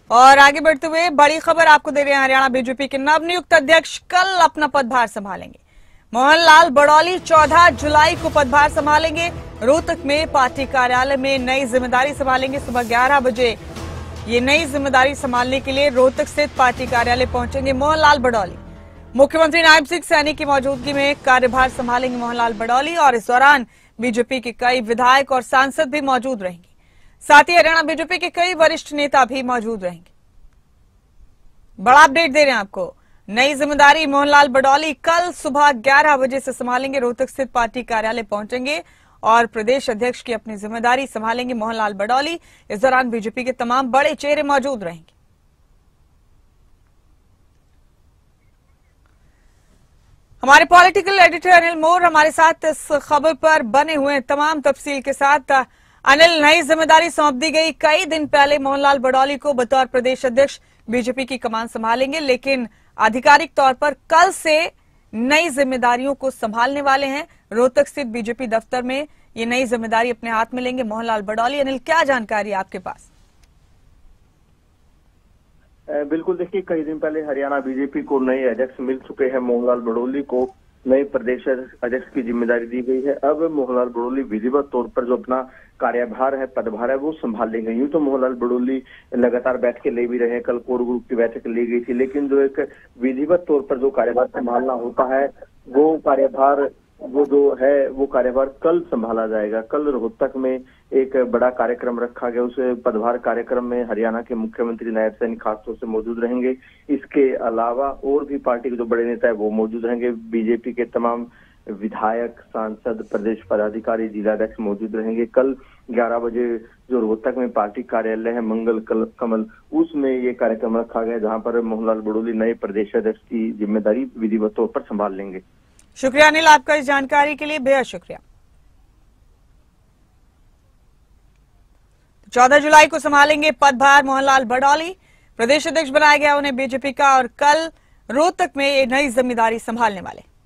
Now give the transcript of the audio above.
और आगे बढ़ते हुए बड़ी खबर आपको दे रहे हैं, हरियाणा बीजेपी के नवनियुक्त अध्यक्ष कल अपना पदभार संभालेंगे। मोहनलाल बड़ौली 14 जुलाई को पदभार संभालेंगे। रोहतक में पार्टी कार्यालय में नई जिम्मेदारी संभालेंगे। सुबह 11 बजे ये नई जिम्मेदारी संभालने के लिए रोहतक स्थित पार्टी कार्यालय पहुंचेंगे मोहनलाल बड़ौली। मुख्यमंत्री नायब सिंह सैनी की मौजूदगी में कार्यभार संभालेंगे मोहनलाल बड़ौली और इस दौरान बीजेपी के कई विधायक और सांसद भी मौजूद रहेंगे। साथ ही हरियाणा बीजेपी के कई वरिष्ठ नेता भी मौजूद रहेंगे। बड़ा अपडेट दे रहे हैं आपको, नई जिम्मेदारी मोहनलाल बड़ौली कल सुबह 11 बजे से संभालेंगे। रोहतक स्थित पार्टी कार्यालय पहुंचेंगे और प्रदेश अध्यक्ष की अपनी जिम्मेदारी संभालेंगे मोहनलाल बड़ौली। इस दौरान बीजेपी के तमाम बड़े चेहरे मौजूद रहेंगे। हमारे पॉलिटिकल एडिटर अनिल मोर हमारे साथ इस खबर पर बने हुए हैं तमाम तफसील के साथ। अनिल, नई जिम्मेदारी सौंप दी गई, कई दिन पहले मोहनलाल बड़ौली को बतौर प्रदेश अध्यक्ष बीजेपी की कमान संभालेंगे, लेकिन आधिकारिक तौर पर कल से नई जिम्मेदारियों को संभालने वाले हैं। रोहतक स्थित बीजेपी दफ्तर में ये नई जिम्मेदारी अपने हाथ में लेंगे मोहनलाल बड़ौली। अनिल, क्या जानकारी आपके पास? बिल्कुल, देखिए, कई दिन पहले हरियाणा बीजेपी को नए अध्यक्ष मिल चुके हैं। मोहनलाल बड़ौली को नए प्रदेश अध्यक्ष की जिम्मेदारी दी गई है। अब मोहनलाल बड़ौली विधिवत तौर पर जो अपना कार्यभार है, पदभार है, वो संभाल लेंगे। यूं तो मोहनलाल बड़ौली लगातार बैठकें ले भी रहे हैं, कल कोर ग्रुप की बैठक ली गई थी, लेकिन जो एक विधिवत तौर पर जो कार्यभार संभालना होता है वो कार्यभार कल संभाला जाएगा। कल रोहतक में एक बड़ा कार्यक्रम रखा गया। उस पदभार कार्यक्रम में हरियाणा के मुख्यमंत्री नायब सैनी खासतौर से मौजूद रहेंगे। इसके अलावा और भी पार्टी के जो बड़े नेता है वो मौजूद रहेंगे। बीजेपी के तमाम विधायक, सांसद, प्रदेश पदाधिकारी, जिलाध्यक्ष मौजूद रहेंगे। कल 11 बजे जो रोहतक में पार्टी कार्यालय है मंगल कमल, उसमें ये कार्यक्रम रखा गया, जहां पर मोहनलाल बड़ौली नए प्रदेश अध्यक्ष की जिम्मेदारी विधिवत तौर पर संभाल लेंगे। शुक्रिया अनिल, आपका इस जानकारी के लिए बेहद शुक्रिया। 14 जुलाई को संभालेंगे पदभार मोहनलाल बड़ौली। प्रदेश अध्यक्ष बनाया गया उन्हें बीजेपी का, और कल रोहतक में ये नई जिम्मेदारी संभालने वाले।